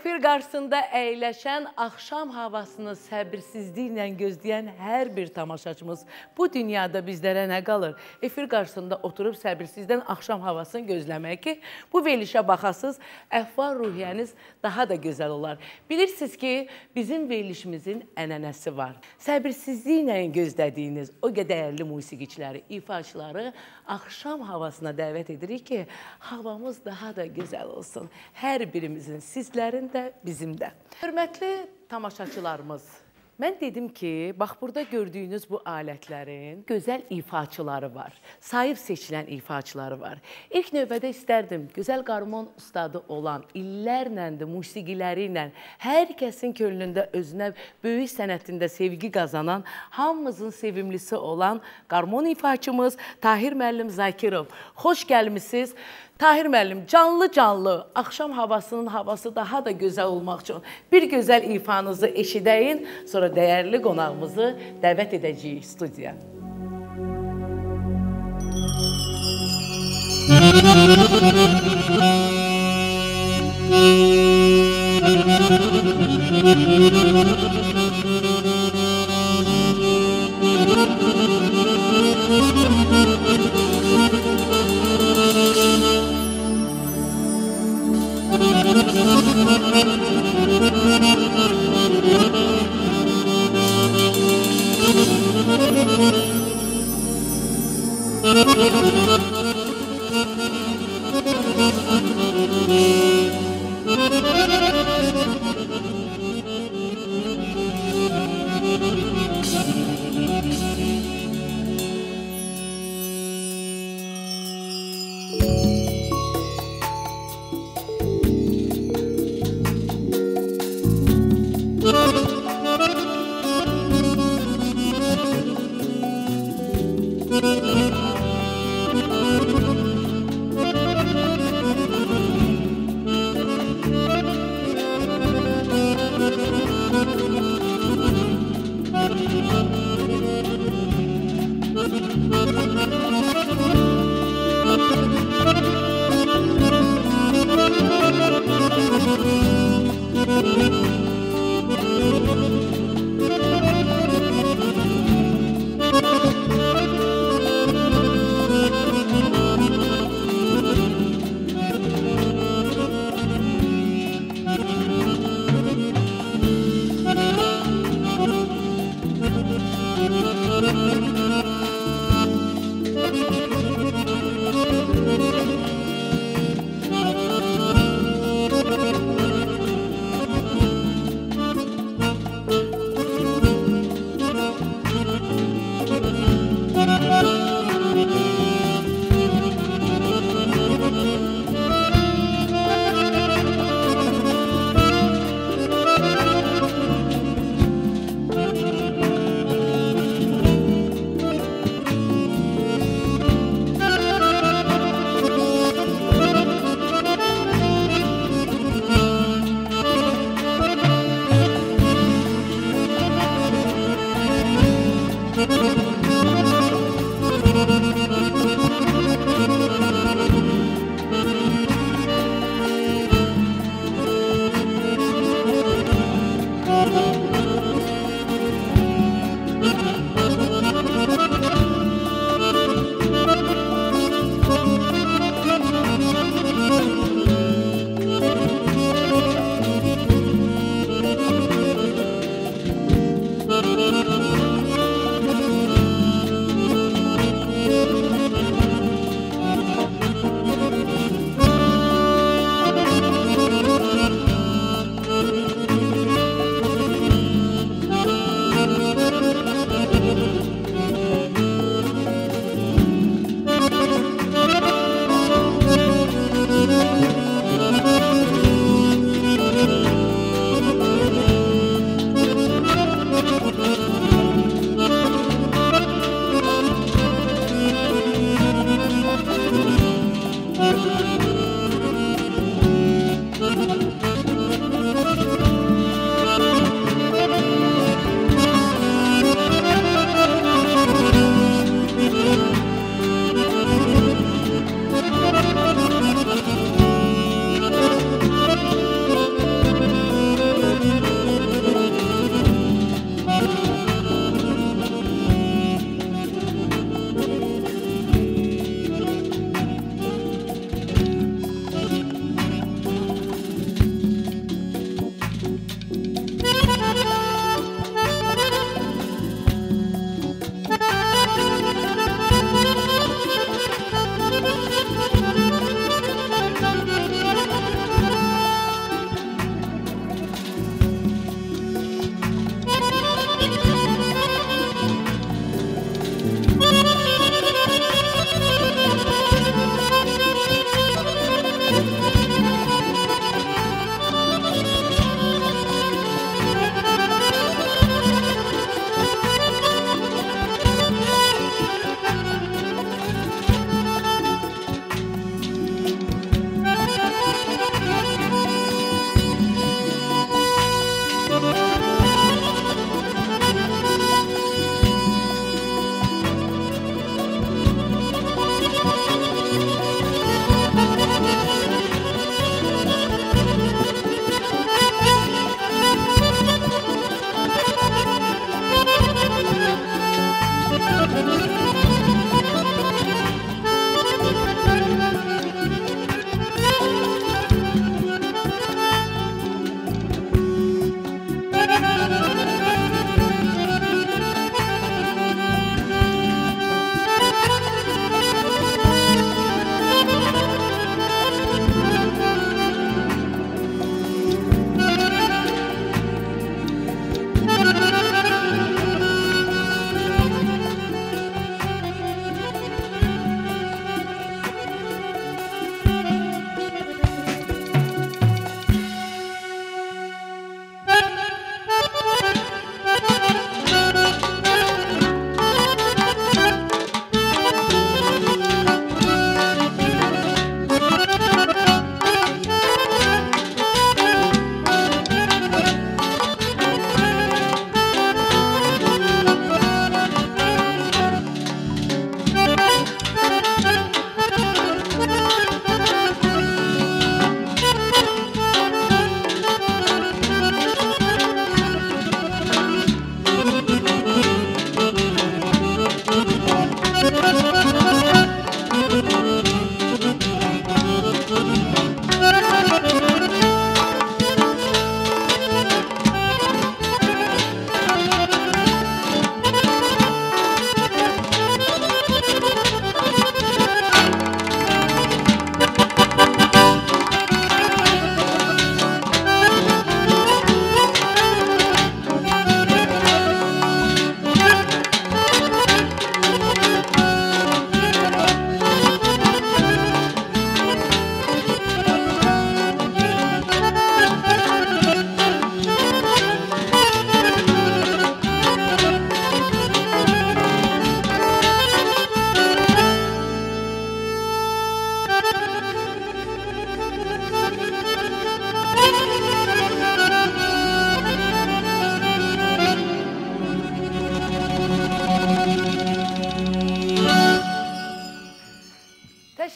Efir qarşısında əyləşən, axşam havasını səbirsizliklə gözləyən hər bir tamaşaçımız bu dünyada bizlərə nə qalır? Efir qarşısında oturub səbirsizdən axşam havasını gözləmək ki, bu verilişə baxasınız, əhval-ruhiyyəniz daha da gözəl olar. Bilirsiniz ki, bizim verilişimizin ənənəsi var. Səbirsizliklə gözlədiyiniz o dəyərli musiqiçiləri, ifaçıları axşam havasına dəvət edirik ki, havamız daha da gözəl olsun. Hər birimizin, sizlərin də, bizim də. Hörmətli tamaşaçılarımız, mən dedim ki, bax burada gördüyünüz bu alətlərin gözəl ifaçıları var, sayıb seçilən ifaçıları var. İlk növbədə istərdim, gözəl qarmon ustadı olan, illərlə də musiqiləri ilə hər kəsin könlündə özünə böyük sənətində sevgi qazanan, hamımızın sevimlisi olan qarmon ifaçımız Tahir müəllim Zakirov. Xoş gəlmişsiniz. Tahir müəllim, canlı-canlı, axşam havasının havası daha da gözəl olmaq üçün bir gözəl ifanızı eşidəyin, sonra dəyərli qonağımızı dəvət edəcəyik studiya.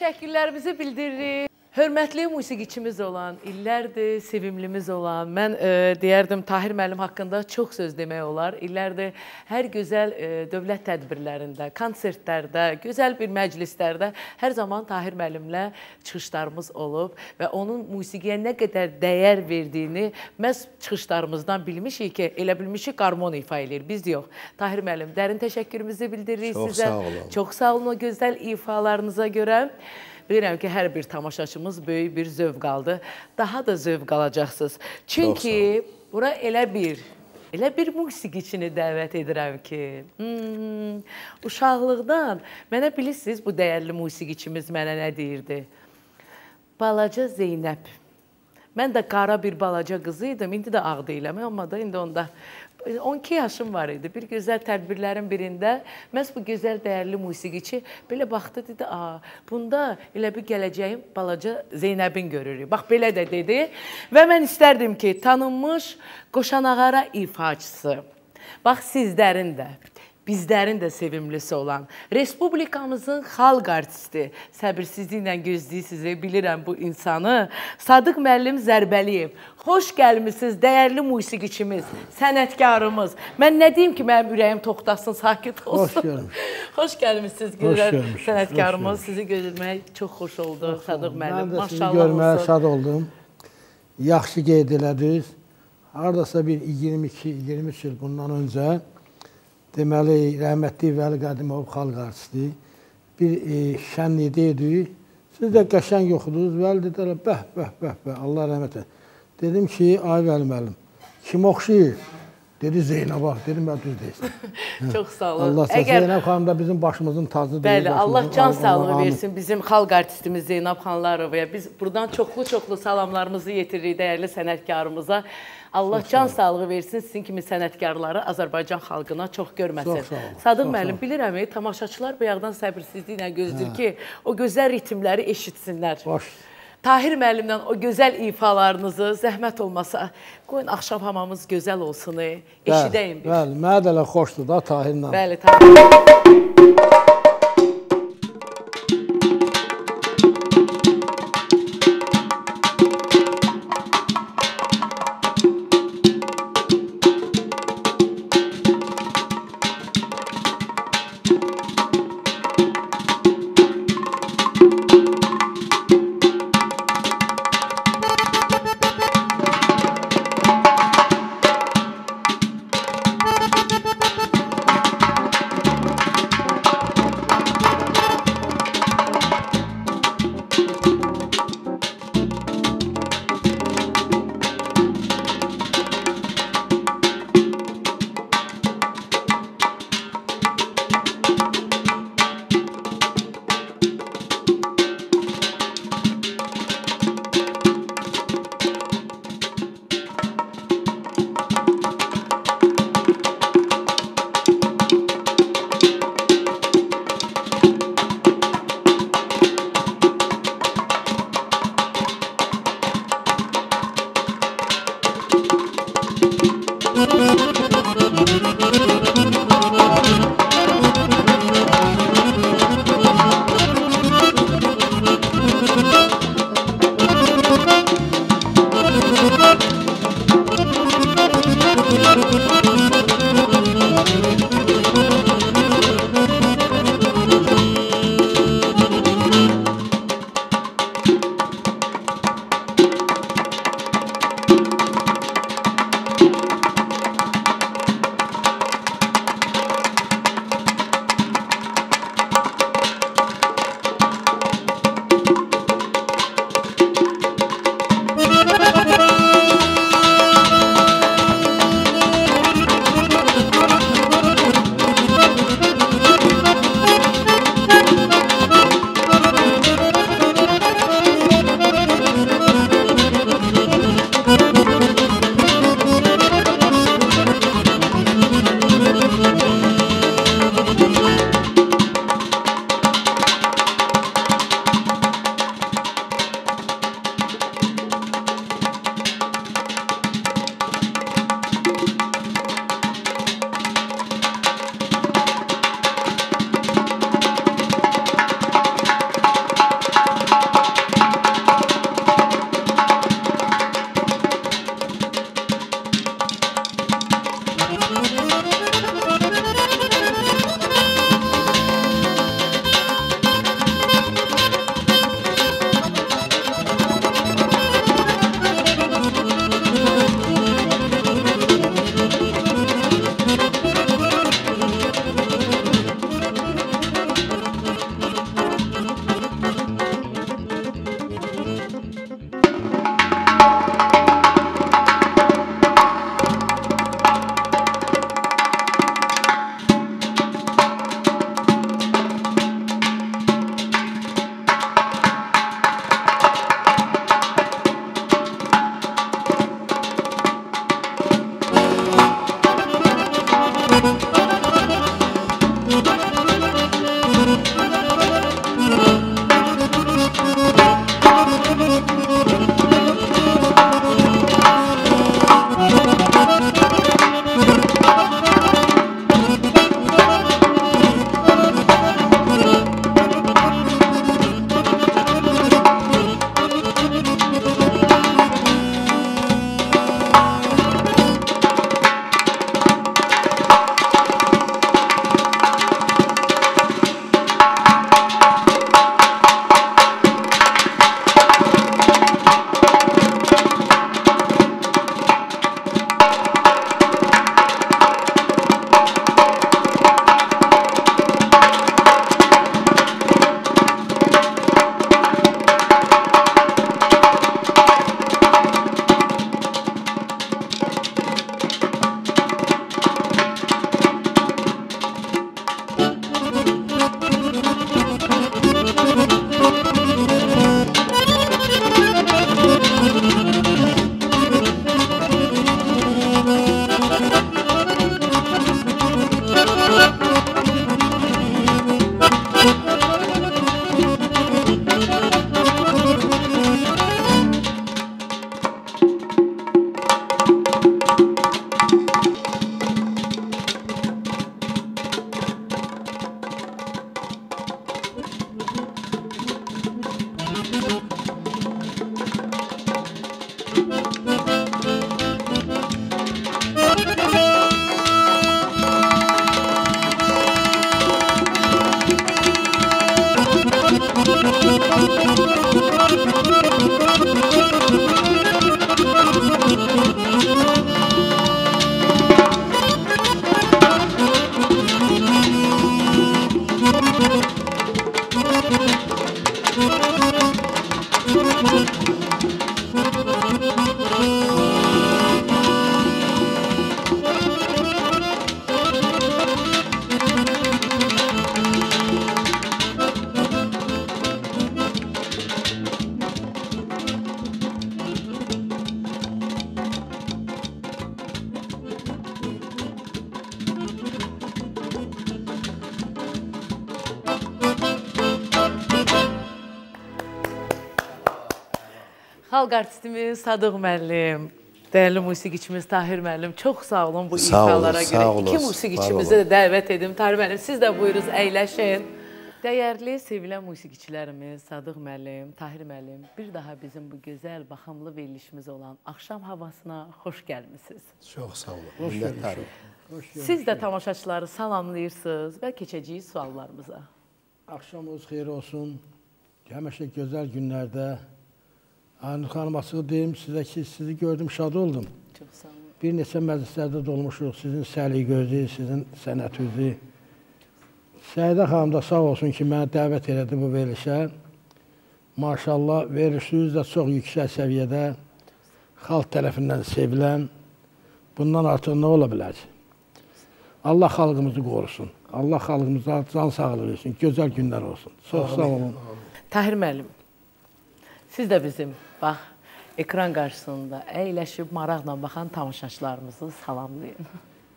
təşəkkürlərimizi bildiririk. Hörmətli musiqiçimiz olan, illərdir sevimlimiz olan, mən deyərdim Tahir müəllim haqqında çox söz demək olar. İllərdir hər gözəl dövlət tədbirlərində, konsertlərdə, gözəl bir məclislərdə hər zaman Tahir müəllimlə çıxışlarımız olub və onun musiqiyə nə qədər dəyər verdiyini məhz çıxışlarımızdan bilmişik ki, elə bilmişik qarmon ifa eləyir, biz yox. Tahir müəllim, dərin təşəkkürümüzü bildiririk sizə. Çox sağ olun. Çox sağ olun o gözəl ifalarınıza görə. Bilirəm ki, hər bir tamaşaçımız böyük bir zövq aldı. Daha da zövq alacaqsınız. Çünki bura elə bir musiqiçini dəvət edirəm ki, uşaqlıqdan mənə bilirsiniz bu dəyərli musiqiçimiz mənə nə deyirdi? Balaca Zeynəb. Mən də qara bir balaca qızı idim, indi də ağ deyiləm, amma da indi onda 12 yaşım var idi. Bir gözəl tədbirlərin birində məhz bu gözəl dəyərli musiqiçi belə baxdı, dedi, bunda elə bir gələcəyim balaca Zeynəbin görürük. Bax, belə də dedi və mən istərdim ki, tanınmış qoşanağara ifaçısı, bax sizlərin də, bizlərin də sevimlisi olan, Respublikamızın xalq artisti, səbirsizliklə gözləyirsiniz, bilirəm bu insanı, Sadıq müəllim Zərbəliyev. Xoş gəlmişsiniz, dəyərli musiqiçimiz, sənətkarımız. Mən nə deyim ki, mənim ürəyim toxtasın, sakit olsun. Xoş gəlmiş. Xoş gəlmişsiniz, gözəl sənətkarımız. Sizi görmək çox xoş oldu, Sadıq müəllim. Mən də sizi görməyə şad oldum. Yaxşı qeyd elədiniz. Haradasa bir 22-23 il bundan öncə deməli, rəhmətli Vəli Qədimov xalq artisti bir şənlikdə idik. Siz də qəşəng yoxudunuz. Vəli dedilər, bəh, Allah rəhmət edin. Dedim ki, ay Vəli müəllim, kim oxşayır? Dedi Zeynəb, dedim, mən düz deyilsin. Çox sağ olun. Allah Zeynəb xanım da bizim başımızın tacıdır. Bəli, Allah can sağlığı versin bizim xalq artistimiz Zeynəb xanlarovaya. Biz buradan çoxlu salamlarımızı yetiririk dəyərli sənətkarımıza. Allah can sağlığı versin sizin kimi sənətkarları Azərbaycan xalqına çox görməsin. Sadıq müəllim, bilirəm, tamaşaçılar bayaqdan səbirsizliklə gözləyir ki, o gözəl ritmləri eşitsinlər. Tahir müəllimdən o gözəl ifalarınızı zəhmət olmasa, qoyun axşam hamamız gözəl olsun, eşidəyim bir. Bəli, mənə də elə xoşdur da Tahirlə. Bəli, Tahir. Xalq artistimiz Sadıq müəllim, dəyərli musiqiçimiz Tahir müəllim, çox sağ olun bu ifalara görə. İki musiqiçimizi də dəvət edim. Tahir müəllim, siz də buyuruz, əyləşin. Dəyərli, sevilən musiqiçilərimiz Sadıq müəllim, Tahir müəllim, bir daha bizim bu gözəl, baxımlı verilişimiz olan axşam havasına xoş gəlmisiniz. Çox sağ olun, minnətdarım. Siz də tamaşaçıları salamlayırsınız və keçəcəyik suallarımıza. Axşamınız xeyir olsun. Həmişə gözəl günlərdə Aynur xanım, açıq deyim sizə ki, sizi gördüm, şad oldum. Çox sağ olun. Bir neçə məclislərdə dolmuşuq, sizin səliqənizi, sizin sənətinizi. Səidə xanım da sağ olsun ki, mənə dəvət elədi bu verilişə. Maşallah, verilişiniz də çox yüksək səviyyədə, xalq tərəfindən sevilən. Bundan artıq nə ola bilər? Allah xalqımızı qorusun. Allah xalqımıza can sağlığı versin, gözəl günlər olsun. Çox sağ olun. Tahir müəllim, siz də bizim, bax, ekran qarşısında əyləşib, maraqla baxan tamaşaçılarımızı salamlayın.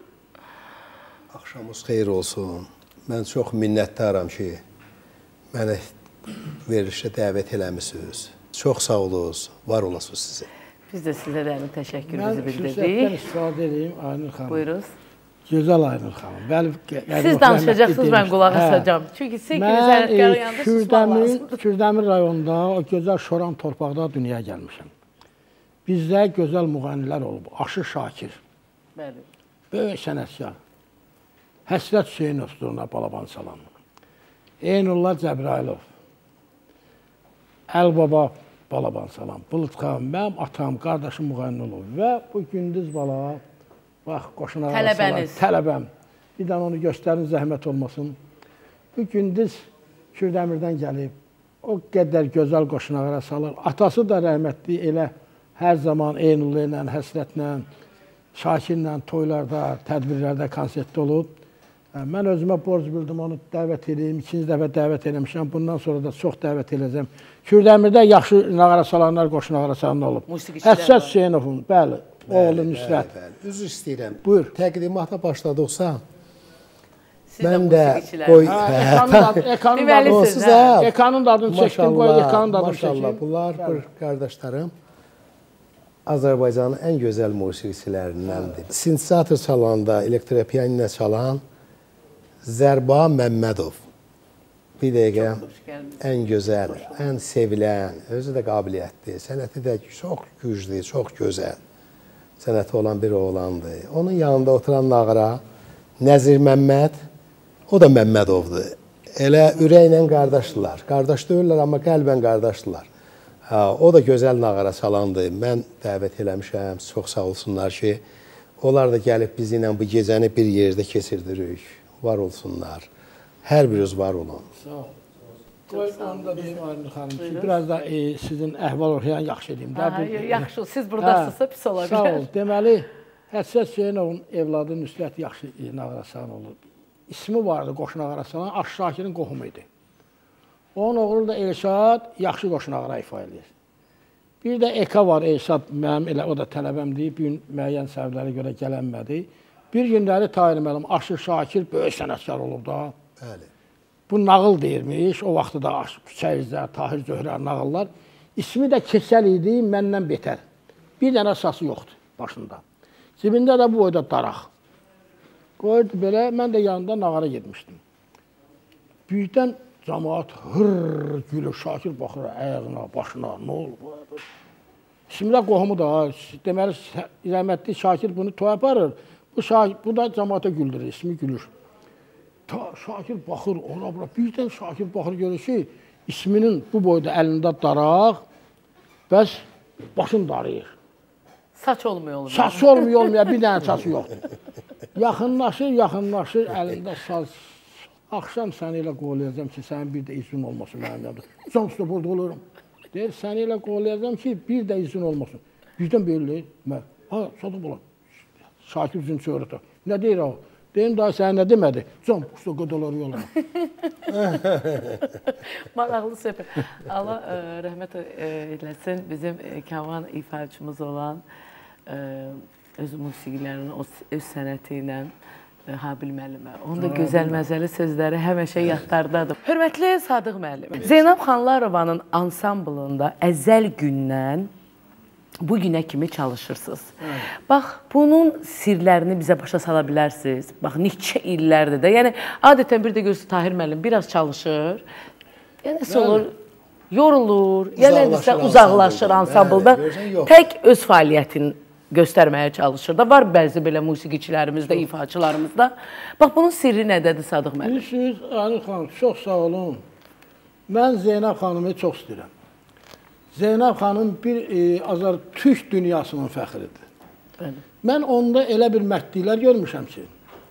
Axşamınız xeyir olsun. Mən çox minnətdaram ki, məni verilişə dəvət eləmişsiniz. Çox sağ olunuz, var olasınız sizə. Biz də sizə dərin təşəkkürümüzü Mən bildirdik. xüsusiyyətdən istifadə edeyim Aynur xanım. Buyuruz. Gözəl Aynur xanım. Siz danışacaqsınız, mən qulaq asacağım. Çünki siz kimi sənətkarın yanında susmaq lazımdır. Kürdəmir rayonunda o gözəl Şoran torpaqda dünyaya gəlmişəm. Bizdə gözəl müğənnilər olub. Aşı Şakir, Bəli. böyük sənətkar. Həsrət Hüseynov duruna Balaban salam. Eynullah Cəbrailov, Əlbaba Balaban salam. Bulut xanım, mənim atam, qardaşım müğənni olub. Və bu gündüz bala, bax, qoşuna Tələbəniz. Tələbəm. Bir dənə onu göstərin, zəhmət olmasın. Bu gündüz Kürdəmirdən gəlib. O qədər gözəl qoşunağara salır. Atası da rəhmətli elə hər zaman Eynullah ilə, Həsrətlə, Şakirlə toylarda, tədbirlərdə, konsertdə olub. Mən özümə borc bildim, onu dəvət edeyim. İkinci dəfə dəvət eləmişəm. Bundan sonra da çox dəvət edəcəm. Kürdəmirdə yaxşı nağara salanlar, qoşunağara salanlar olub. Həssət Hüseynovun, bəli, oğlu Nüsrət. Üzr istəyirəm. Buyur. Təqdimata başladıqsa, Siz də mən də musiqiçilər. Ekanın da adını çəkdim, qoy Ekanın da adını çəkdim. Maşallah, bunlar bir qardaşlarım Azərbaycanın ən gözəl musiqiçilərindəndir. Sintezator çalanda, elektropiyaninə çalan Zərba Məmmədov. Bir dəqiqə, ən gözəl, ən sevilən, özü də qabiliyyətli, sənəti də çox güclü, çox gözəl sənəti olan bir oğlandır. Onun yanında oturan nağara Nəzir Məmməd, o da Məmmədovdur. Elə ürəklə qardaşdırlar. Qardaş deyirlər, amma qəlbən qardaşdırlar. O da gözəl nağara çalandır. Mən dəvət eləmişəm, çox sağ olsunlar ki, onlar da gəlib bizimlə bu gecəni bir yerdə keçirdirik. Var olsunlar. Hər biriniz var olun. Sağ ol. Qoy onu da deyim Aynur xanım ki, biraz da sizin əhval ortayan yaxşı edeyim. Yaxşı, siz buradasınızsa pis ola bilər. Sağ ol. Deməli, Həssət Hüseynovun evladı Nüsrət yaxşı nağara salan olub. İsmi vardı qoşun nağara salan, Aşı Şakirin qohumu idi. Onun oğlu da Elşad yaxşı qoşun nağara ifa edir. Bir də Eka var, Elşad mənim, elə o da tələbəmdir, bir gün müəyyən səbəblərə görə gələnmədi. Bir günləri Tahir müəllim, Aşı Şakir böyük sənətkar olub da. Bəli. Bu nağıl deyirmiş, o vaxtı da Küçəyizdə, Tahir Zöhrə nağıllar. İsmi də Keçəl idi, məndən betər. Bir dənə sası yoxdur başında. Cibində də bu boyda daraq. Qoyurdu belə, mən də yanında nağara getmişdim. Birdən cəmaat hırr gülür, Şakir baxır ayağına, başına, nə olub? İsmində qohumu da, deməli, rəhmətli Şakir bunu toy aparır. Bu da cəmaata güldürür, ismi gülür. Şakir baxır, ona bura, birdən Şakir baxır, görür ki, isminin bu boyda əlində daraq, bəs başın darıyır. Saç olmuyor. Saç olmuyor, bir dənə saçı yoxdur. Yaxınlaşır, əlində saç. Axşam səni elə qoyulacağım ki, sənin bir də izin olmasın mənim yanımda. Can üstə burada olurum. Deyir, səni elə qollayacam ki, bir də izin olmasın. Birdən belli. Mən, Sadıq Bulan, Şakir Zünçü öğretə. Nə deyir o? Deyim, daha sənə nə demədi? Can, usta qodaları yola. Maraqlı söhbət. Allah rəhmət eləsin, bizim kaman ifaçımız olan öz musiqilərinin, öz sənəti ilə Habil müəllimə. Onun da gözəl məzəli sözləri həmişə yadlardadır. Hörmətli Sadıq müəllim, Zeynəb Xanlarovanın ansamblında əzəl gündən bu günə kimi çalışırsınız. Bax, bunun sirlərini bizə başa sala bilərsiniz. Bax, neçə illərdir də. Yəni, adətən bir də görürsünüz, Tahir müəllim biraz çalışır. Yəni, nəsə olur, yorulur, yəni uzaqlaşır ansamblda. Tək öz fəaliyyətini göstərməyə çalışır da. Var bəzi belə musiqiçilərimizdə, ifaçılarımızda. Bax, bunun sirri nədədir Sadıq müəllim? Bilirsiniz, Ali xanım, çox sağ olun. Mən Zeynəb xanımı çox istəyirəm. Zeynəb xanım bir Türk dünyasının fəxridir. Mən onda elə bir mərdliklər görmüşəm ki,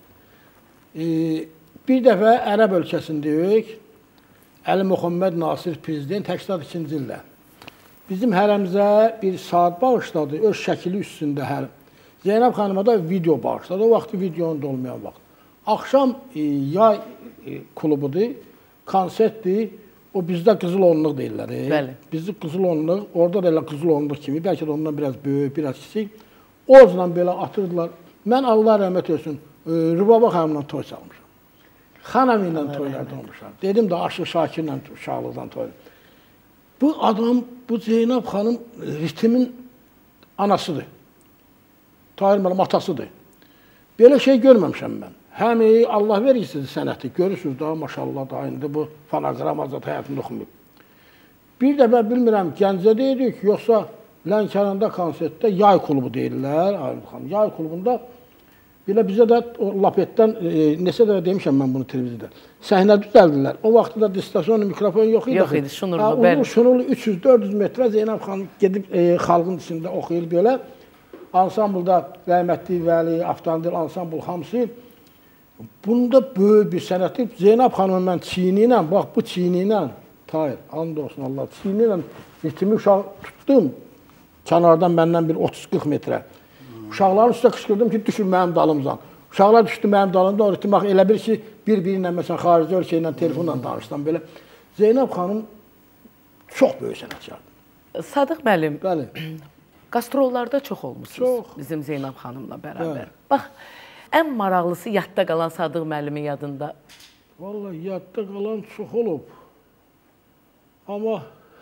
bir dəfə Ərəb ölkəsindəyik, Əli Muhammed Nasir prezident 82-ci ildə. Bizim hərəmizə bir saat bağışladı, öz şəkili üstündə hərəm. Zeynəb xanıma da video bağışladı, o vaxtı videonun da olmayan vaxt. Axşam yay klubudur, konsertdir, o bizdə qızıl onluq deyirlər. Bizdə qızıl onluq, orada da elə qızıl onluq kimi, bəlkə də ondan biraz böyük, biraz kiçik. Orada belə atırdılar. Mən Allah rəhmət olsun, Rübaba xanımla toy çalmışam. Xanım ilə toylarda olmuşam. Dedim də Aşıq Şakirlə uşaqlıqdan toy. Bu adam, bu Zeynəb xanım ritmin anasıdır. Tahir müəllim atasıdır. Belə şey görməmişəm mən. Həm Allah verirsiniz sənəti, görürsünüz daha maşallah da indi bu fonoqram azad həyatında oxumayıb. Bir dəfə bilmirəm Gəncədə idik, yoxsa Lənkəranda konsertdə yay klubu deyirlər. Yay klubunda belə bizə də lapetdən, nesə də demişəm mən bunu televiziyada, səhnə düzəldilər. O vaxtda da distasyonlu mikrofon yox idi. Yox idi, şunurlu, bəli. Şunurlu 300-400 metrə Zeynəb xanım gedib xalqın içində oxuyur belə. Ansamblda rəhmətli Vəli, Avtandil, ansambl hamısı. Bunda böyük bir sənəti. Zeynəb xanımın mən çiyini ilə, bax bu çiyini ilə, Tahir, and olsun Allah, çiyini ilə ritmi uşaq tutdum. Kənardan məndən bir 30-40 metrə. Uşaqların üstə qışqırdım ki, düşün mənim dalımdan. Uşaqlar düşdü mənim dalımda, o ritim elə bir ki, bir-birinlə, məsələn, xarici ölkə ilə, telefonla danışdan belə. Zeynəb xanım çox böyük sənətkardır. Sadıq müəllim, bəli, qastrollarda çox olmuşsunuz bizim Zeynəb xanımla bərabər. Bax, ən maraqlısı yadda qalan Sadıq müəllimin yadında. Vallahi yadda qalan çox olub. Amma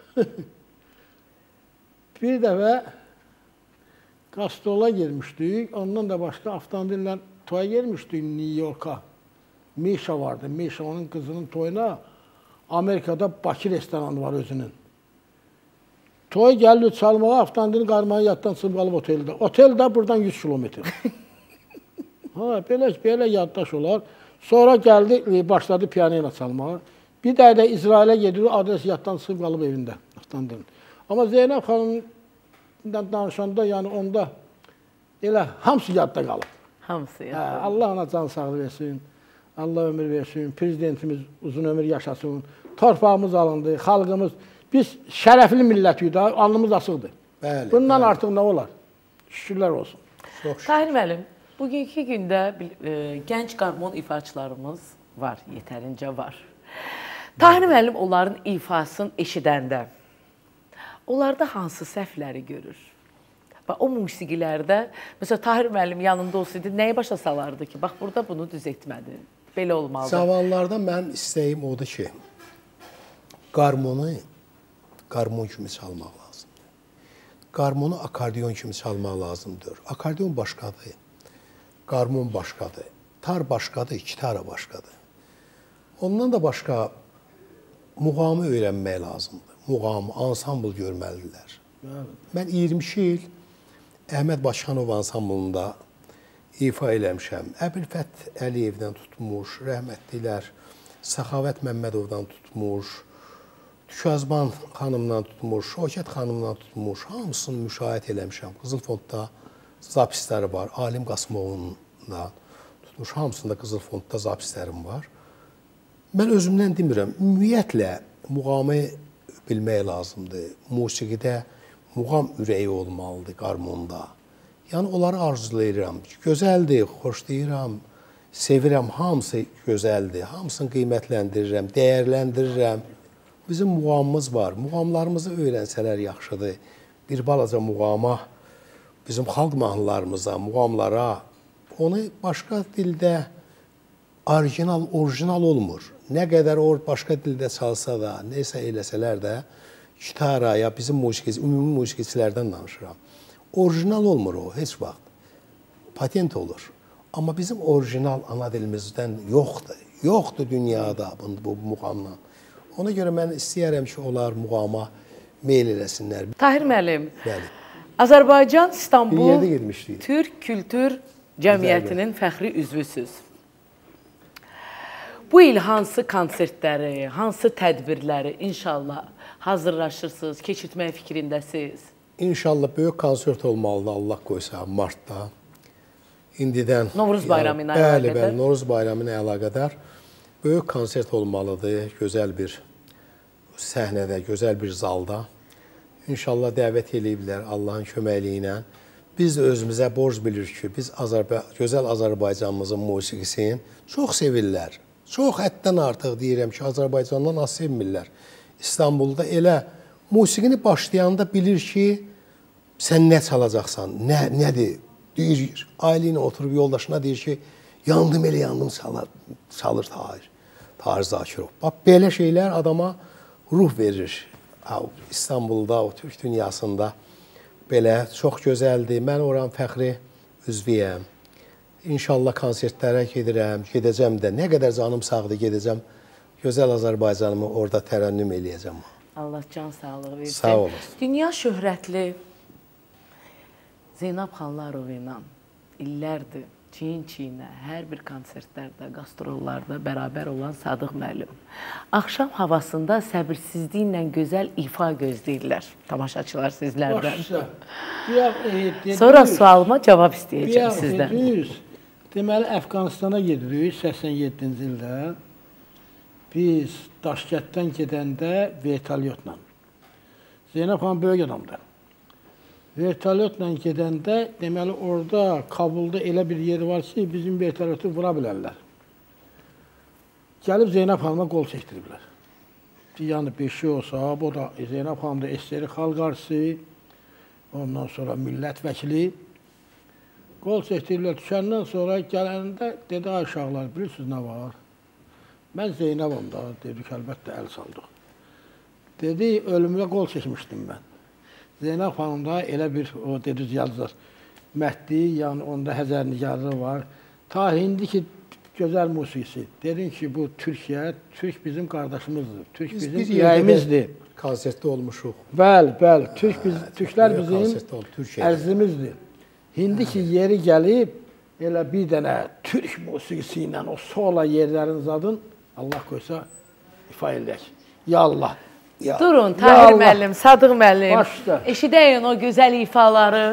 bir dəfə Gastrola girmişdik, ondan da başqa avtomobillə toya girmişdik New York'a. Mişa vardı, Mişa onun qızının toyuna Amerikada Bakı restoranı var özünün. Toy gəldi çalmağa, avtomobilin qarmağı yaddan çıxıb qalıb oteldə. Otel də buradan 100 kilometr. Belə yaddaş olar. Sonra gəldi, başladı piyanino çalmağa. Bir də İsrailə gedir, adres yaddan çıxıb qalıb evində avtomobilin. Amma Zeynəb xanımın danışanda, yəni onda elə hamısı yadda qalıb. Hamısı yadda. Allah ona can sağlığı versin, Allah ömür versin, prezidentimiz uzun ömür yaşasın, torpağımız alındı, xalqımız, biz şərəfli millətik, alnımız asıqdır. Bundan artıq nə olar? Şükürlər olsun. Tahir müəllim, bugünkü gündə gənc qarmon ifaçılarımız var, yetərincə var. Tahir müəllim onların ifasını eşidəndə, onlarda hansı səhvləri görür? O musiqilərdə, məsələn, Tahir müəllim yanında olsaydı, nəyi başa salardı ki, bax, burada bunu düz etmədi, belə olmalıdır. Cavanlarda mənim istəyim odur ki, qarmonu qarmon kimi çalmaq lazımdır. Qarmonu akordeon kimi çalmaq lazımdır. Akordeon başqadır, qarmon başqadır, tar başqadır, gitara başqadır. Ondan da başqa muğamı öyrənmək lazımdır. Muğam, ansambl görməlidirlər. Mən 22 il Əhməd Başxanov ansamblında ifa eləmişəm. Əbülfət Əliyevdən tutmuş, rəhmətliklər Səxavət Məmmədovdan tutmuş, Tükazban xanımdan tutmuş, Şokət xanımdan tutmuş, hamısını müşahidə eləmişəm. Qızıl Fondda zapisləri var, Alim Qasımovundan tutmuş, hamısında Qızıl Fondda zapislərim var. Mən özümdən demirəm, ümumiyyətlə muğamı bilmək lazımdır. Musiqidə muğam ürəyi olmalıdır qarmonda. Yəni onları arzulayıram. Gözəldir, xoşlayıram, sevirəm, hamısı gözəldir. Hamısını qiymətləndirirəm, dəyərləndirirəm. Bizim muğamımız var. Muğamlarımızı öyrənsələr yaxşıdır. Bir balaca muğama, bizim xalq mahnılarımıza, muğamlara, onu başqa dildə orijinal olmur. Nə qədər o başqa dildə çalsa da, neysə eləsələr də, gitara ya bizim ümumi musiqiçilərdən danışıram. Orijinal olmur o, heç vaxt. Patent olur. Amma bizim orijinal ana dilimizdən yoxdur. Yoxdur dünyada bu muğamla. Ona görə mən istəyərəm ki, onlar muğama meyl eləsinlər. Tahir müəllim, Bəli. Azərbaycan İstanbul Bir yerdə getmişdik. Türk Kültür Cəmiyyətinin fəxri üzvüsüz. Bu il hansı konsertləri, hansı tədbirləri inşallah hazırlaşırsınız, keçirtmək fikrindəsiniz? İnşallah böyük konsert olmalıdır, Allah qoysa, martda. İndidən... Novruz bayramı ilə əlaqədar? Bəli, Novruz bayramı ilə əlaqədar böyük konsert olmalıdır, gözəl bir səhnədə, gözəl bir zalda. İnşallah dəvət eləyiblər Allahın köməkliyi ilə. Biz də özümüzə borc bilirik ki, biz gözəl Azərbaycanımızın musiqisini çox sevirlər. Çox həddən artıq deyirəm ki, Azərbaycandan az sevmirlər. İstanbulda elə musiqini başlayanda bilir ki, sən nə çalacaqsan, nədir? Deyir, ailə ilə oturub yoldaşına deyir ki, yandım elə yandım çalır Tahir Zakirov. Bax, belə şeylər adama ruh verir. İstanbulda, o Türk dünyasında belə çox gözəldir. Mən oranın fəxri üzvüyəm. İnşallah konsertlərə gedirəm, gedəcəm də. Nə qədər canım sağdır, gedəcəm. Gözəl Azərbaycanımı orada tərənnüm eləyəcəm. Allah can sağlığı versin. Sağ olun. Dünya şöhrətli Zeynəb Xanlarov ilə illərdir çiyin-çiyinə, hər bir konsertlərdə, qastrollarda bərabər olan Sadıq müəllim. Axşam havasında səbirsizliklə gözəl ifa gözləyirlər tamaşaçılar sizlərdən. Sonra sualıma cavab istəyəcəm sizdən. Deməli, Əfqanistana gedirik 87-ci ildə. Biz Daşkətdən gedəndə vertolyotla. Zeynəb xanım böyük adamdır. Vertolyotla gedəndə, deməli, orada Kabulda elə bir yer var ki, bizim vertolyotu vura bilərlər. Gəlib Zeynəb xanıma qol çəkdiriblər. Yəni, bir şey olsa, o da Zeynəb xanım da SSR xalq artisi, ondan sonra millət vəkili. Qol çəkdiriblər, düşəndən sonra gələndə dedi, ay uşaqlar, bilirsiniz nə var? Mən Zeynəbəm da, dedik, əlbəttə əl saldıq. Dedi, ölümlə qol çəkmişdim mən. Zeynəb xanım da elə bir, o dedi, yazır, məhdi, yəni onda Həzərnigarlığı var. Ta indi ki, gözəl musiqisi. Dedin ki, bu Türkiyə, Türk bizim qardaşımızdır, Türk bizim ürəyimizdir. Konsertdə olmuşuq. Bəli, Türklər bizim ərzimizdir. İndi ki, yeri gəlib, elə bir dənə Türk musiqisi ilə o sola yerlərin zadın, Allah qoysa, ifa eləyək. Ya Allah. Durun, Tahir müəllim, Sadıq müəllim, eşidəyin o gözəl ifaları.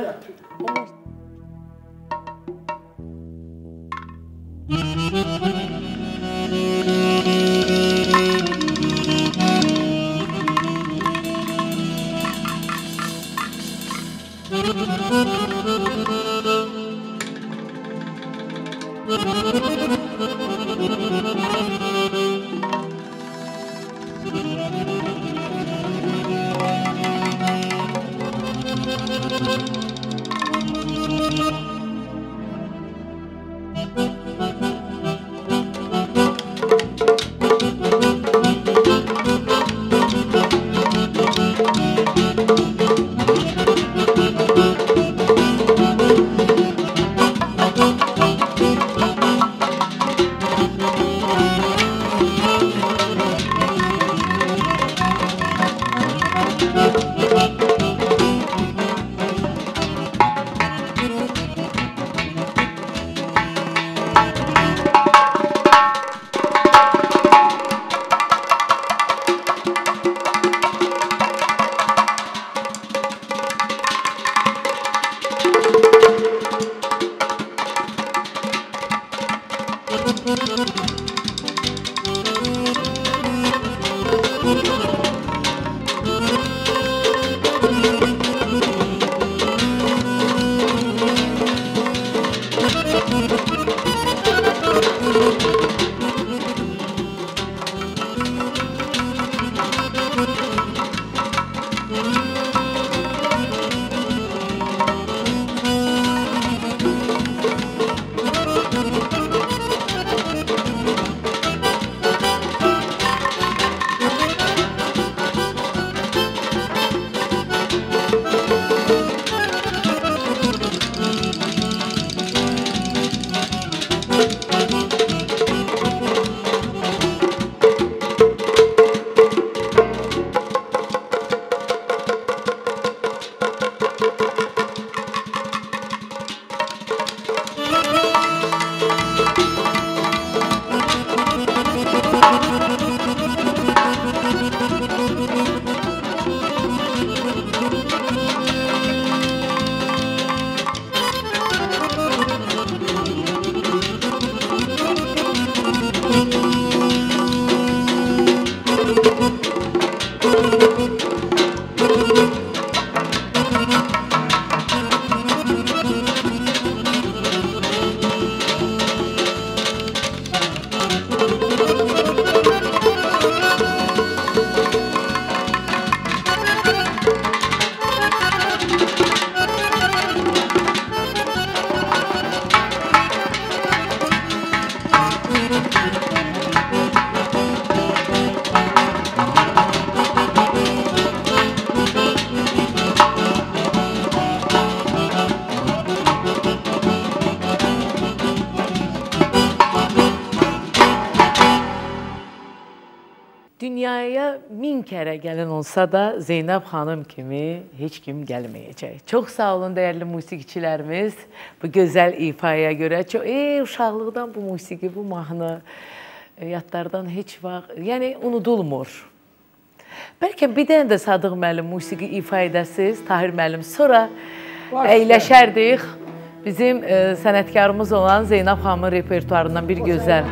dünyaya 1000 kərə gələn olsa da Zeynəb xanım kimi heç kim gəlməyəcək. Çox sağ olun dəyərli musiqiçilərimiz bu gözəl ifaya görə. Uşaqlıqdan bu musiqi, bu mahnı yadlardan heç vaxt, yəni unudulmur. Bəlkə bir dənə də Sadıq müəllim musiqi ifa edəsiz, Tahir müəllim, sonra əyləşərdik. Bizim sənətkarımız olan Zeynəb xanımın repertuarından bir gözəl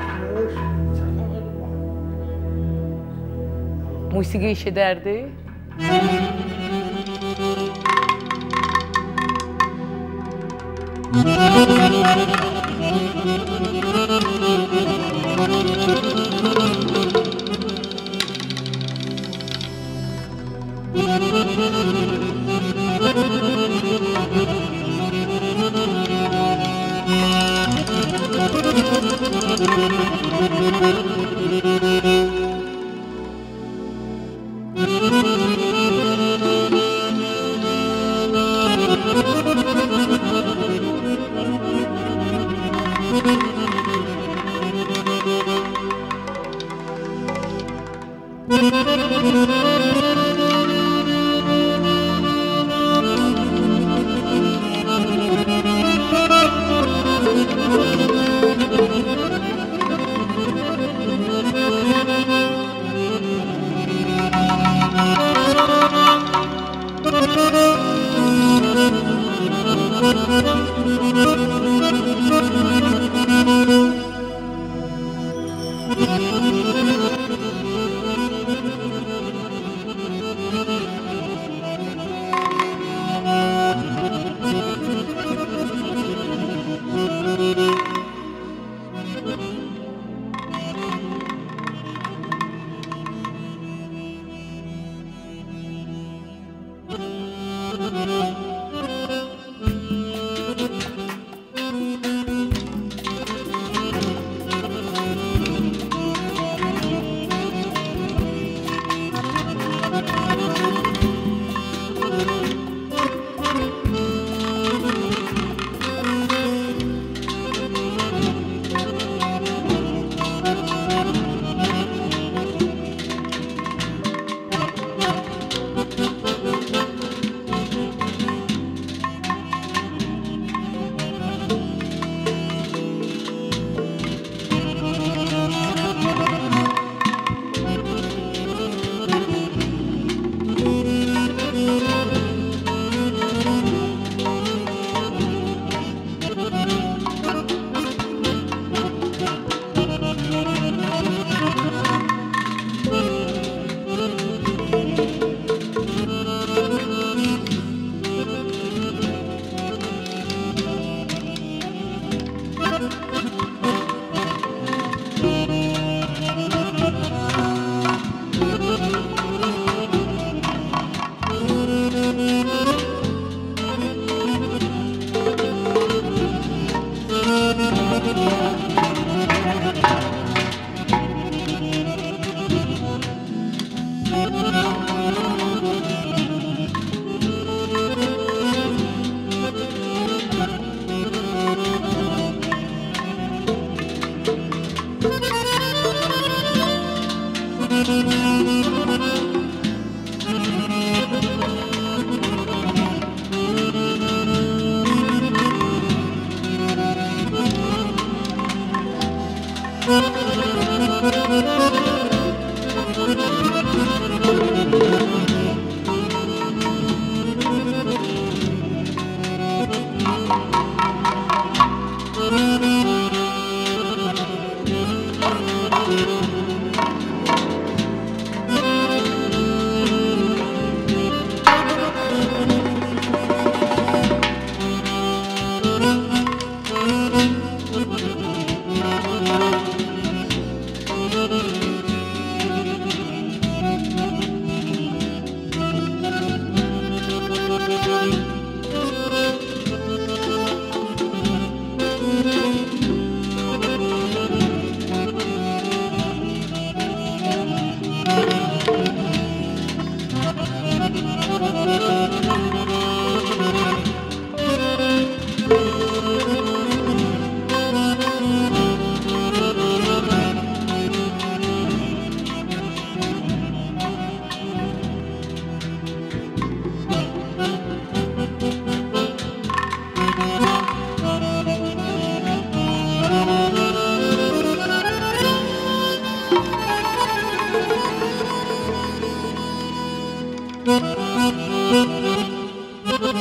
musiqi eşidərdik.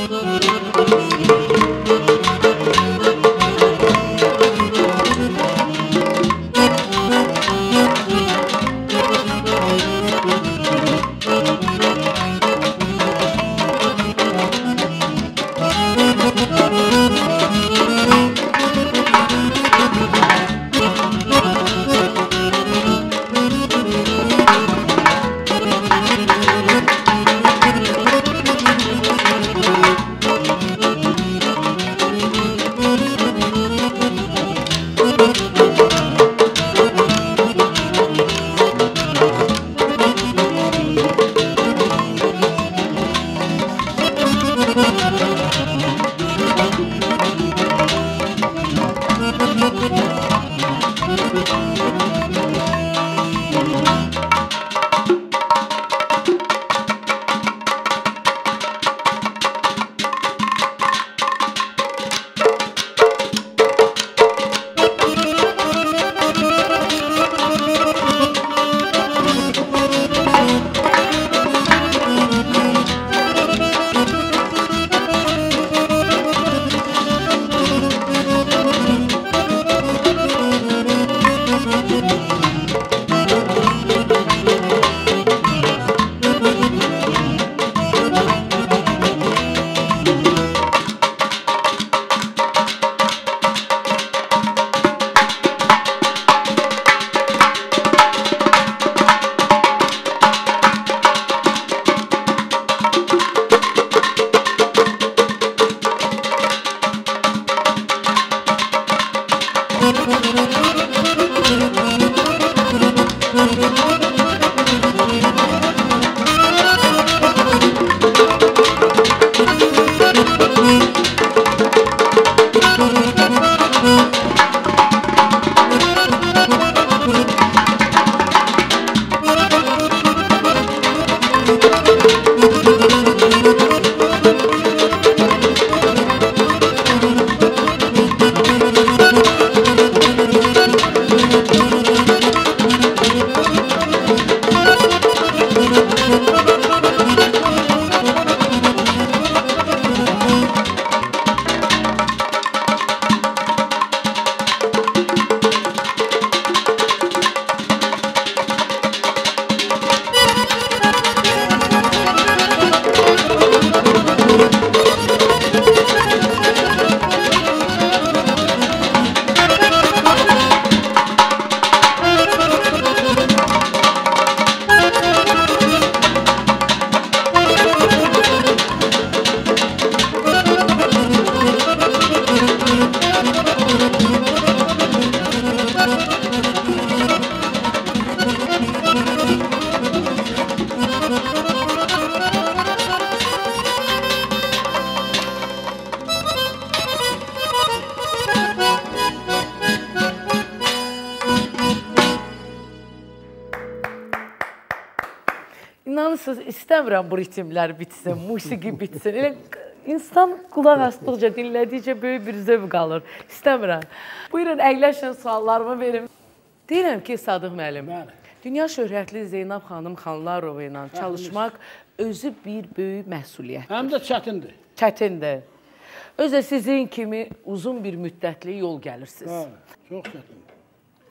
İnanırsınız, istəmirəm bu ritmlər bitsin, musiqi bitsin. Elə insan qulaq asdıqca, dinlədikcə böyük bir zövq alır. İstəmirəm. Buyurun, əyləşin, suallarımı verin. Deyirəm ki, Sadıq müəllim, dünya şöhrətli Zeynəb xanım Xanlarova ilə çalışmaq özü bir böyük məsuliyyətdir. Həm də çətindir. Çətindir. Özə sizin kimi uzun bir müddətli yol gəlirsiniz. Çox çətindir.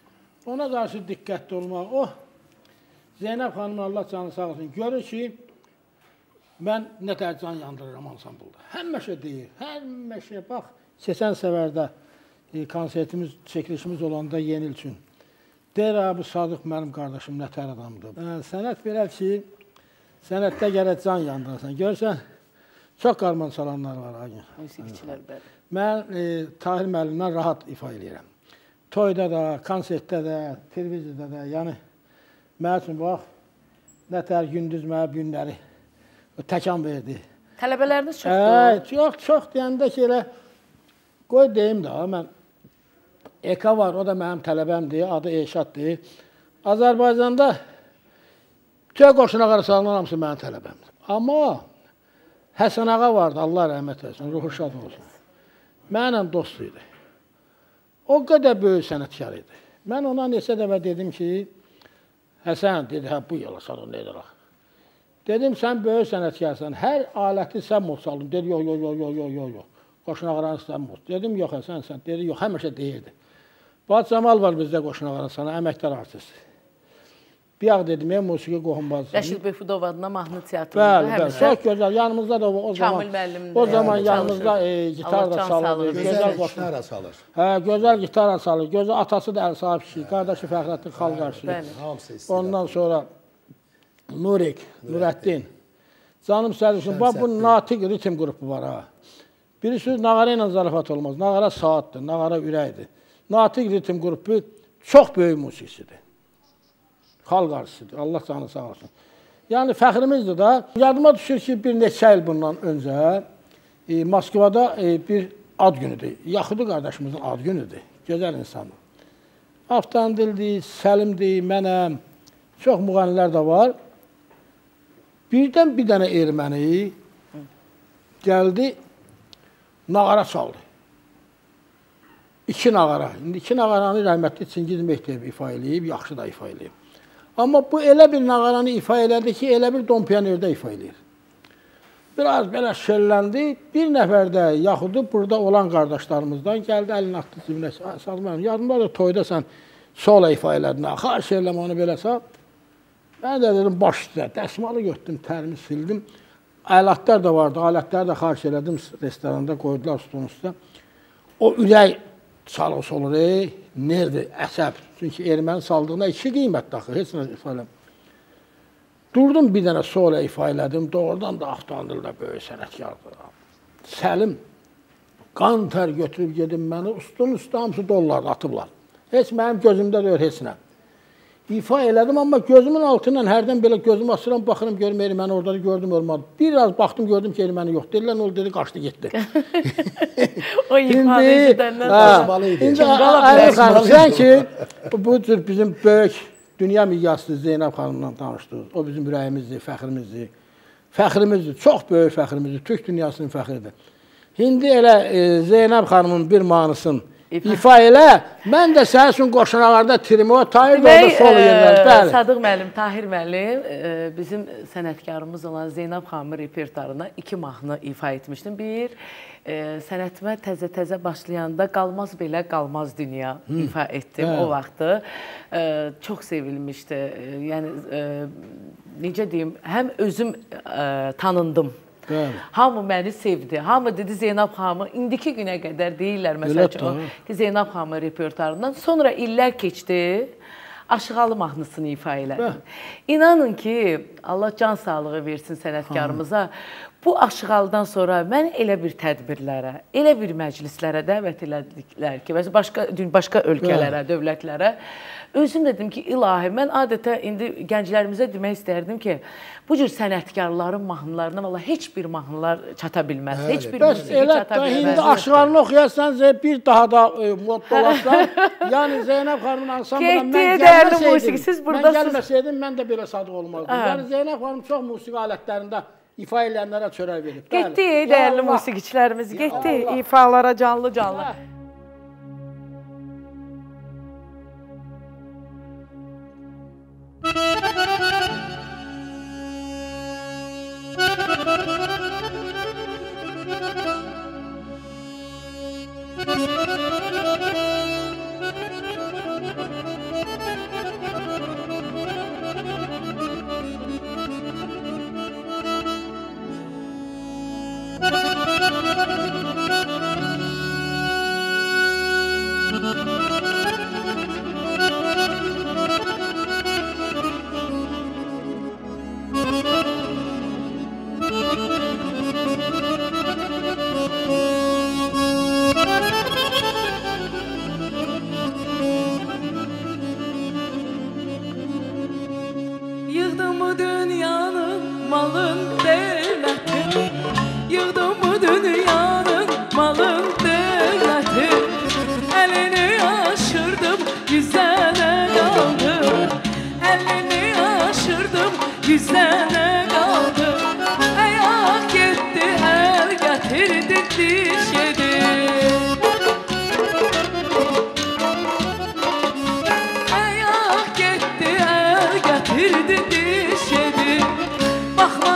Ona qarşı diqqətli olmaq. Zeynəb xanım, Allah canı sağ olsun, görür ki, mən nə tər can yandırıram ansambulda. Həmişə deyir, həmişə, bax, Seçən Səvərdə konsertimiz, çəkilişimiz olanda yeni il üçün. Deyir, bu Sadıq mənim qardaşım nə tər adamdır. Sənət belədir ki, sənətdə gərək can yandırırsan. Görürsən, çox qarman çalanlar var. Musiqiçilər bəli. Mən Tahir müəllimdən rahat ifa edirəm. Toyda da, konsertdə də, televiziyada da, yəni mənim üçün, bax, nə tər gündüz mənə günləri təkan verdi. Tələbələriniz çoxdur? Çox deyəndə ki, elə, qoy deyim də, mən, Eka var, o da mənim tələbəmdir, adı Eşaddır. Azərbaycanda tüyə qoşuna qarşılanan hamısı mənim tələbəmdir. Amma Həsən ağa vardı, Allah rəhmət etsin, ruhu şad olsun. Mənlə dost idi. O qədər böyük sənətkar idi. Mən ona neçə dəfə dedim ki, Həsən, dedi, bu yola sadın edir. Dedim, sən böyük sənətkarsan, hər aləti sən mozsaldın. Dedi, yox. Qoşun ağaranı sən moz. Dedim, yox, sən. Dedi, yox, həmişə deyirdi. Fuad Camal var bizdə qoşun ağaranı sana, əməkdar artist. Bir yağ dedim, musiqi qohumbazdır. Rəşid Beyfudov adına mahnı teatrında bəli, çox gözəl. Yanımızda da o zaman yanımızda gitar da salır. Gözəl gitara salır. Hə, gözəl gitara salır. Gözəl atası da Əl-Sahib kişi, qardaşı Fəxrəddin Xalqarşı. Ondan sonra Nurəddin. Canım sərişin, bax bu natiq ritim qrupu var ha. Birisi nağara ilə zarafat olmaz. Nağara saatdır, nağara ürəkdir. Natiq ritim qrupu çox böyük musiqisidir. Xalq artisidir. Allah canı sağ olsun. Yəni fəxrimizdir da. Yadıma düşür ki, bir neçə il bundan öncə Moskvada bir ad günüdür. Yaxudi qardaşımızın ad günüdür. Gözəl insandır. Avtandildir, Səlimdir, mənəm. Çox müğənnilər də var. Birdən bir dənə erməni gəldi, nağara çaldı. İki nağara. İndi iki nağaranı rəhmətli Çingiz Mehdiyev ifa eləyib, yaxşı da ifa eləyib. Amma bu elə bir nağaranı ifa elədi ki, elə bir Don Pianerdə ifa eləyir. Biraz belə şəlləndi. Bir nəfər də yaxudu burada olan qardaşlarımızdan gəldi, əlini atdı cibinə. Sağlam, yadımda da toyda sən sola ifa elədin. Xahiş eləm onu belə sağ. Mən də dedim, baş üstə. Dəsmalı götdüm, tərimi sildim. Alətlər də vardı, alətləri də xahiş elədim. Restoranda qoydular stolun üstə. O ürək çalğısı olur, nerdir, əsəb. Çünki erməni saldığına iki qiymət daxil, heç nə ifa eləm. Durdum bir dənə sola ifa elədim, doğrudan da Avtandildə böyük sənətkardır. Səlim, qan tər götürüb gedim məni, üstün üstü hamısı dollardı, atıblar. Heç mənim gözümdə deyir, heç nə. İfa elədim, amma gözümün altından hərdən belə gözümü açıram, baxıram, görüm erməni orada gördüm, olmadı. Biraz baxdım, gördüm ki, erməni yox. Deyirlər, o dedi, qaçdı, getdi. O ifadə edəndən daşmalı idi. İndi Əli xanım, sən ki, bu cür bizim böyük dünya miqyaslı Zeynəb xanımla tanışdıq. O bizim ürəyimizdir, fəxrimizdir. Fəxrimizdir, çox böyük fəxrimizdir, Türk dünyasının fəxridir. İndi elə Zeynəb xanımın bir mahnısını İfa elə, mən də sənin üçün qoşun ağarda trimi o, Tahir də orada solu yerlər. Sadıq müəllim, Tahir müəllim bizim sənətkarımız olan Zeynəb xanımın repertuarına 2 mahnı ifa etmişdim. Bir, sənətimə təzə-təzə başlayanda Qalmaz belə qalmaz dünya ifa etdim o vaxtı. Çox sevilmişdi. Yəni, necə deyim, həm özüm tanındım. Hamı məni sevdi. Hamı dedi Zeynəb xanımı, indiki günə qədər deyirlər məsələn ki, Zeynəb xanımın repertuarından. Sonra illər keçdi, Aşıqalı mahnısını ifa elədim. İnanın ki, Allah can sağlığı versin sənətkarımıza. Bu Aşıqalıdan sonra mən elə bir tədbirlərə, elə bir məclislərə dəvət elədiklər ki, başqa ölkələrə, dövlətlərə. Özüm dedim ki, ilahi, mən adətə indi gənclərimizə demək istərdim ki, bu cür sənətkarların mahnılarına heç bir mahnılar çata bilməz, heç bir musiqi çata bilməz. İndi Aşıqalını oxuyarsan, bir daha da mod dolaşsan, yəni Zeynəb xanımın ansamblına mən gəlməsəydim, mən də belə sadıq olmazdım. Yəni Zeynəb xanım çox musiqi alətlərində ifa eləyənlərə çörək verib. Getdi, dəyərli musiqiçilərimiz, getdi ifalara canlı-canlı. Bax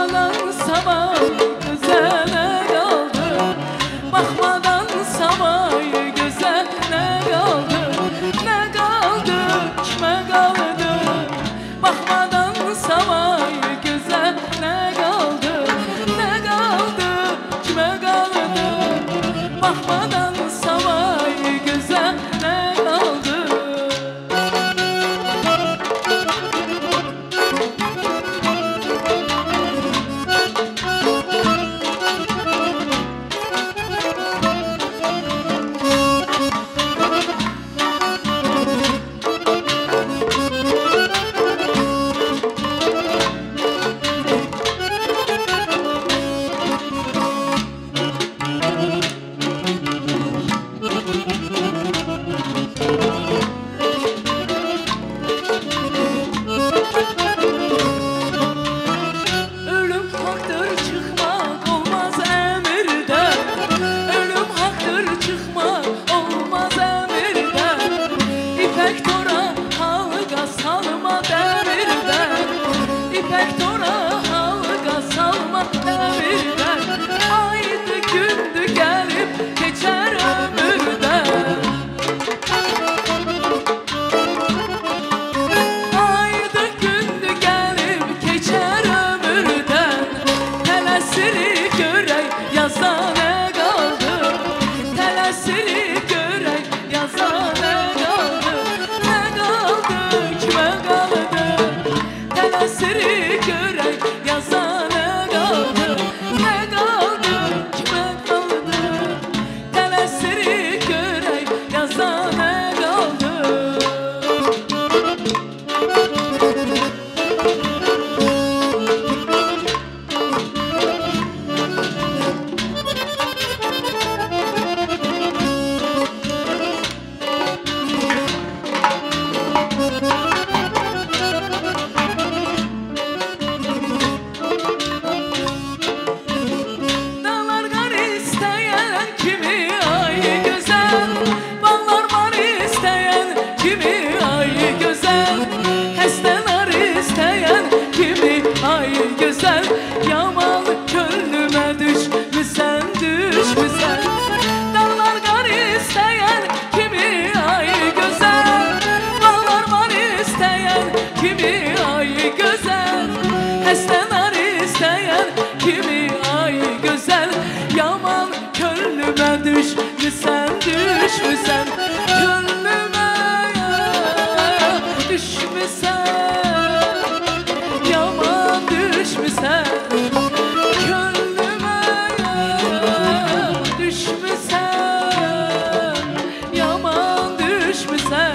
düşmüsən, düşmüsən könlümə, düşmüsən, yaman düşmüsən könlümə, düşmüsən, yaman düşmüsən.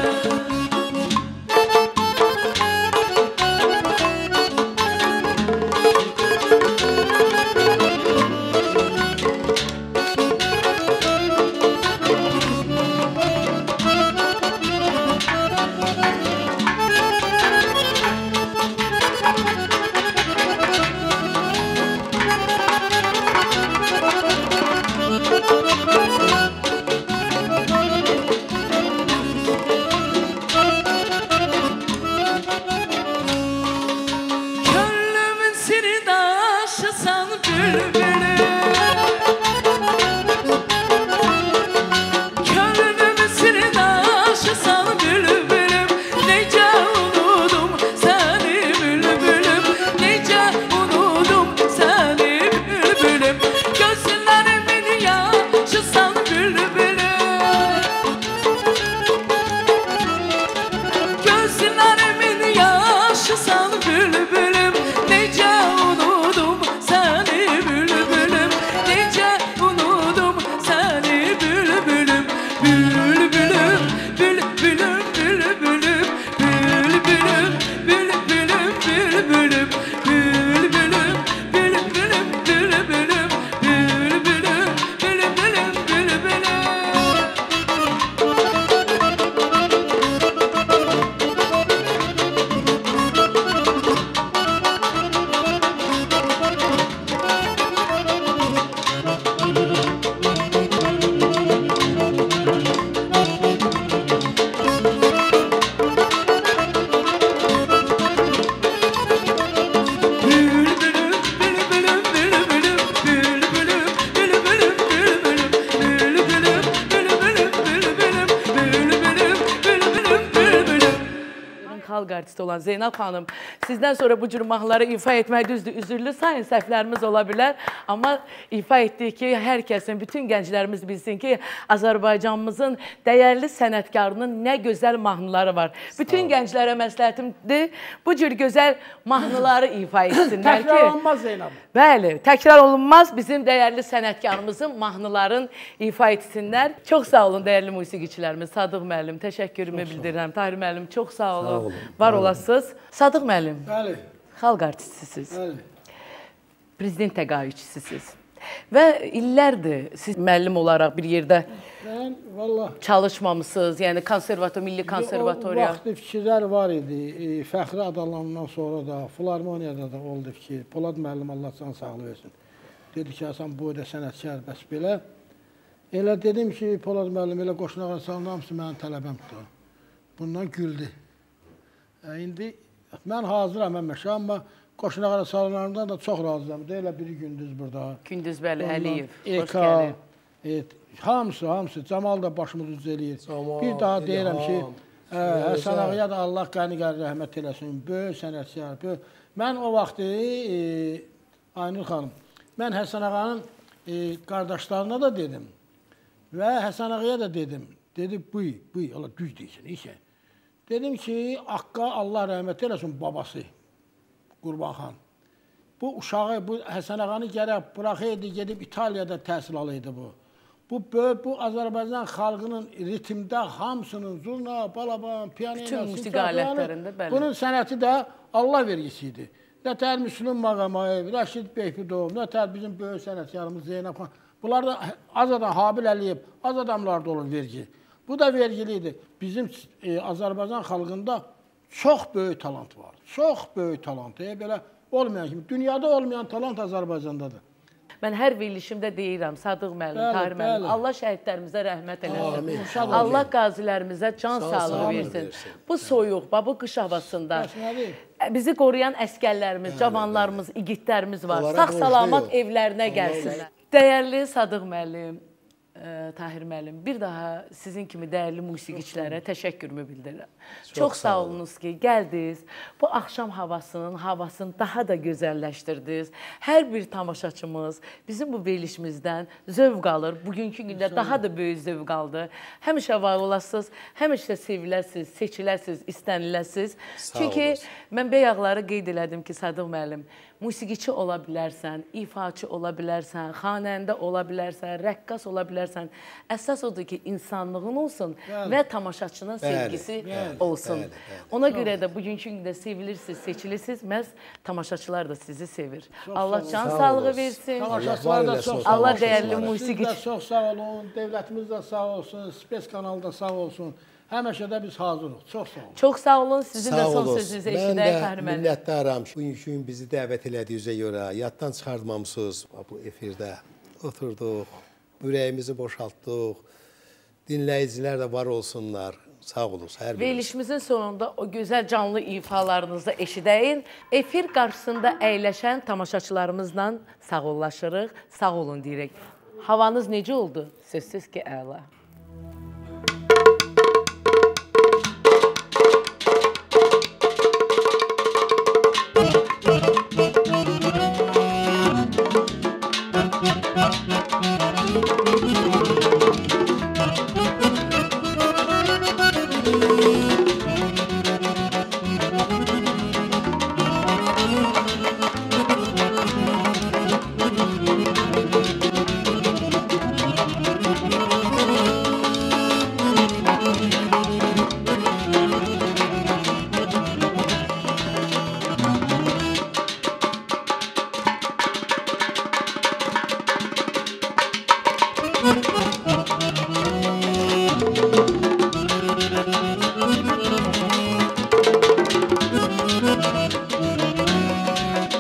Xalq artisti olan Zeynal xanım, sizdən sonra bu cür mahnıları ifa etmək düzdür, üzürlü sayın səhvlərimiz ola bilər. Amma ifa etdik ki, hər kəsin, bütün gənclərimiz bilsin ki, Azərbaycanımızın dəyərli sənətkarının nə gözəl mahnıları var. Bütün gənclərə məsləhətimdir, bu cür gözəl mahnıları ifa etsinlər ki... Təkrar olunmaz Zeynal. Bəli, təkrar olunmaz bizim dəyərli sənətkarımızın mahnıların ifa etsinlər. Çox sağ olun dəyərli musiqiçilərimiz. Sadıq müəllim, təşəkkürümü bildirirəm. Tahir müəllim, çox sağ olun. Var olasınız. Sadıq müəllim, xalq artistisiniz, prezident təqaüdçüsüsüz və illərdir siz müəllim olaraq bir yerdə çalışmamışsınız, yəni milli konservatoriya. O vaxtı fikirlər var idi, fəxri adalandan sonra da, filarmoniyada da oldu fikir. Polad müəllim Allah can sağlığı versin. Dedi ki, Hasan bu da sənətkar, bəs belə. Elə dedim ki, Polad müəllim elə qoşunağa salın, hamısı mənim tələbəmdir. Bundan güldü. İndi mən hazıram əməşə, amma qoşunağa salınlarından da çox razıyam. Elə biri Gündüz burada. Gündüz bəli, Əliyev, xoş gəlir. Hamısı, Camal da başımız üz eləyir. Bir daha deyirəm ki, Həsən Ağaya da Allah qəni-qəni rəhmət eləsin, böyük sənətkar. Mən o vaxtı, Aynur xanım, mən Həsən Ağanın qardaşlarına da dedim və Həsən Ağaya da dedim. Dedi, buy, Allah düz deyilsin, işə. Dedim ki, Haqq'a Allah rəhmət eləsin babası, Qurban xan. Bu uşağı, bu Həsən Ağanı gərək buraxaydı, gedib İtaliyada təhsil alaydı bu. Bu Azərbaycan xalqının ritmdə hamısının zurna, balaban, piyanino, bunun sənəti də Allah vergisi idi. Nətər Müslüm Mağamayev, Rəşid Behbudov, nətər bizim böyük sənətkarımız Zeynəb xan. Bunlar da az adam, Habil Əliyev, az adamlarda olur vergi. Bu da vergilidir. Bizim Azərbaycan xalqında çox böyük talant var. Çox böyük talant. Belə olmayan kimi. Dünyada olmayan talant Azərbaycandadır. Mən hər verilişimdə deyirəm, Sadıq müəllim, Tahir müəllim, Allah şəhidlərimizə rəhmət eləsin. Allah qazilərimizə can sağlığı versin. Bu soyuq, bu qış havasında bizi qoruyan əskərlərimiz, cavanlarımız, igidlərimiz var. Sağ-salamat evlərinə gəlsinlər. Dəyərli Sadıq müəllim, Tahir müəllim, bir daha sizin kimi dəyərli musiqiçilərə təşəkkürümü bildirirəm. Çox sağ olunuz ki, gəldiniz. Bu axşam havasını daha da gözəlləşdirdiniz. Hər bir tamaşaçımız bizim bu verilişimizdən zövq alır. Bugünkü gündə daha da böyük zövq aldı. Həmişə var olasınız, həmişə seviləsiniz, seçiləsiniz, istəniləsiniz. Çünki mən bayaqları qeyd elədim ki, Sadıq müəllim, musiqiçi ola bilərsən, ifaçı ola bilərsən, xanəndə ola bilərsən, rəqqas ola bilərsən. Əsas odur ki, insanlığın olsun və tamaşaçının sevgisi olsun. Ona görə də bugünkü gündə sevilirsiniz, seçilirsiniz, məhz tamaşaçılar da sizi sevir. Allah can sağlığı versin. Tamaşaçılar da çox Allah dəyərli musiqiçi. Siz də çox sağ olun, dövlətimiz də sağ olsun, Spes kanalı da sağ olsun. Həmişə də biz hazırıq. Çox sağ olun. Çox sağ olun. Sizin də son sözünüzü eşidək, Tahir müəllim. Mən də minnətdaram. Bugünkü gün bizi dəvət elədiyinizə görə yaddan çıxartmamısınız. Bu efirdə oturduq, ürəyimizi boşaltdıq. Dinləyicilər də var olsunlar. Sağ olun. Verilişimizin sonunda o gözəl canlı ifalarınızı eşidəyin. Efir qarşısında əyləşən tamaşaçılarımızla sağollaşırıq. Sağ olun deyirək. Havanız necə oldu? Sözsüz ki, əla.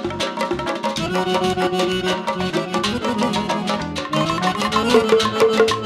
Thank you.